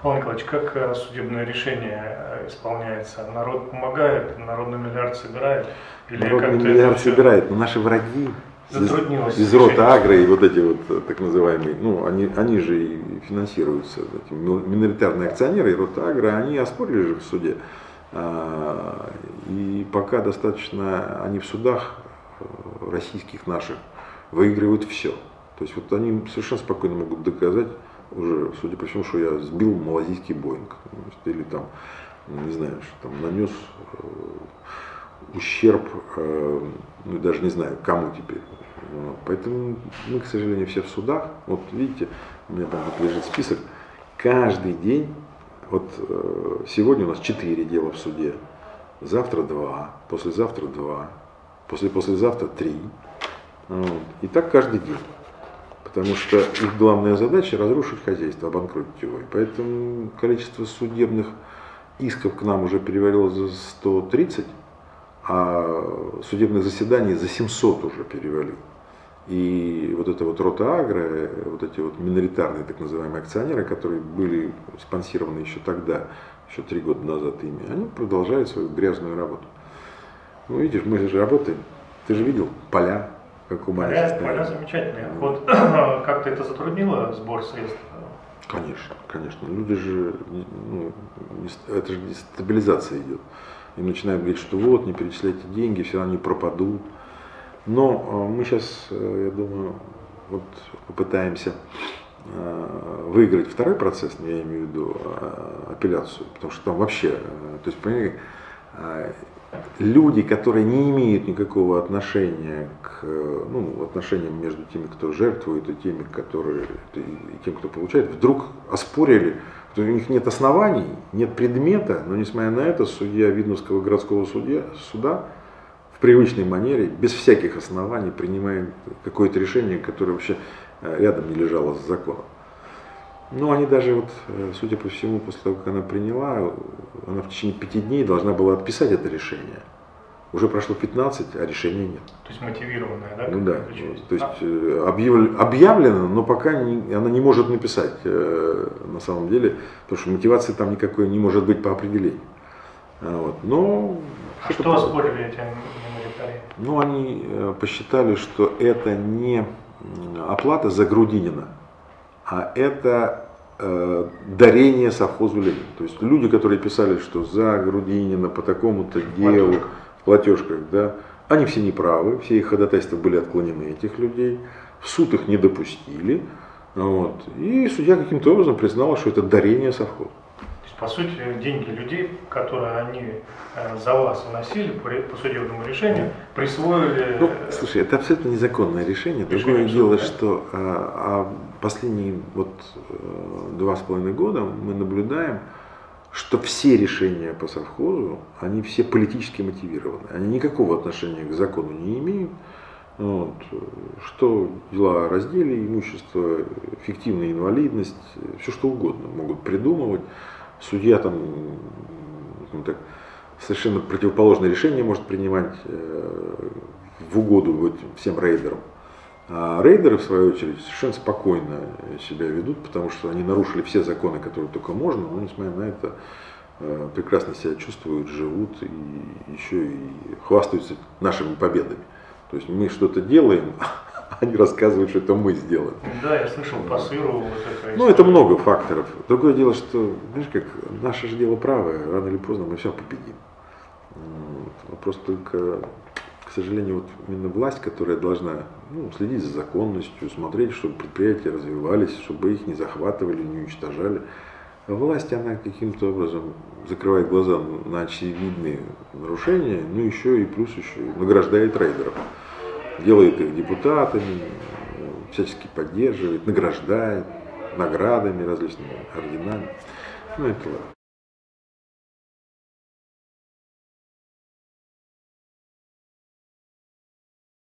Павел Николаевич, как судебное решение исполняется? Народ помогает, народный миллиард собирает? Или народный миллиард собирает, но наши враги из рота Агро и вот эти вот так называемые, ну они же и финансируются, эти миноритарные акционеры и рота Агро, они оспорили же в суде. И пока достаточно они в судах российских наших выигрывают все. То есть вот они совершенно спокойно могут доказать, уже, судя по всему, что я сбил малазийский Боинг, или там, не знаю, что там нанес ущерб, ну даже не знаю, кому теперь. Поэтому мы, к сожалению, все в судах. Вот видите, у меня там вот лежит список. Каждый день, вот сегодня у нас 4 дела в суде, завтра 2, послезавтра 2, послезавтра 3. Вот. И так каждый день. Потому что их главная задача разрушить хозяйство, обанкротить его. И поэтому количество судебных исков к нам уже перевалило за 130, а судебных заседаний за 700 уже перевалило. И вот эта вот рота Агро, вот эти вот миноритарные так называемые акционеры, которые были спонсированы еще тогда, еще 3 года назад ими, они продолжают свою грязную работу. Ну видишь, мы же работаем. Ты же видел поля. Поля замечательные. Вот как-то это затруднило сбор средств? Конечно, конечно. Люди же, ну, это же дестабилизация идет. Им начинают говорить, что вот, не перечисляйте деньги, все они пропадут. Но мы сейчас, я думаю, вот попытаемся выиграть второй процесс, я имею в виду апелляцию, потому что там вообще, то есть, понимаете, люди, которые не имеют никакого отношения к отношениям между теми, кто жертвует, и теми, и тем, кто получает, вдруг оспорили, что у них нет оснований, нет предмета, но несмотря на это, судья Видновского городского суда в привычной манере, без всяких оснований, принимает какое-то решение, которое вообще рядом не лежало с законом. Но они даже, вот, судя по всему, после того, как она приняла, она в течение 5 дней должна была отписать это решение. Уже прошло 15, а решения нет. То есть мотивированная, да? Ну да, то есть объявлено, но пока она не может написать на самом деле, потому что мотивации там никакой не может быть по определению. Вот. Но, что оспорили эти миноритарии? Ну, они посчитали, что это не оплата за Грудинина, а это дарение совхозу Ленин. То есть люди, которые писали, что за Грудинина по такому-то делу, в платежках, да, они все неправы, все их ходатайства были отклонены, этих людей, в суд их не допустили, вот, и судья каким-то образом признал, что это дарение совхозу. То есть, по сути, деньги людей, которые они за вас вносили по судебному решению, присвоили... Ну, слушай, это абсолютно незаконное решение. Другое дело, что последние 2,5 года мы наблюдаем, что все решения по совхозу, они все политически мотивированы. Они никакого отношения к закону не имеют. Вот. Что дела о разделе имущества, фиктивная инвалидность, все что угодно могут придумывать. Судья там так, совершенно противоположное решение может принимать в угоду всем рейдерам. А рейдеры, в свою очередь, совершенно спокойно себя ведут, потому что они нарушили все законы, которые только можно, но, несмотря на это, прекрасно себя чувствуют, живут и еще и хвастаются нашими победами. То есть мы что-то делаем, они рассказывают, что это мы сделали. Да, я слышал по сыру. Вот это ну, это много факторов. Другое дело, что, знаешь, как наше же дело правое, рано или поздно мы все победим. Вопрос только, к сожалению, вот именно власть, которая должна следить за законностью, смотреть, чтобы предприятия развивались, чтобы их не захватывали, не уничтожали. А власть, она каким-то образом закрывает глаза на очевидные нарушения, ну еще и плюс еще и награждает рейдеров. Делает их депутатами, всячески поддерживает, награждает наградами различными, орденами. Ну это ладно.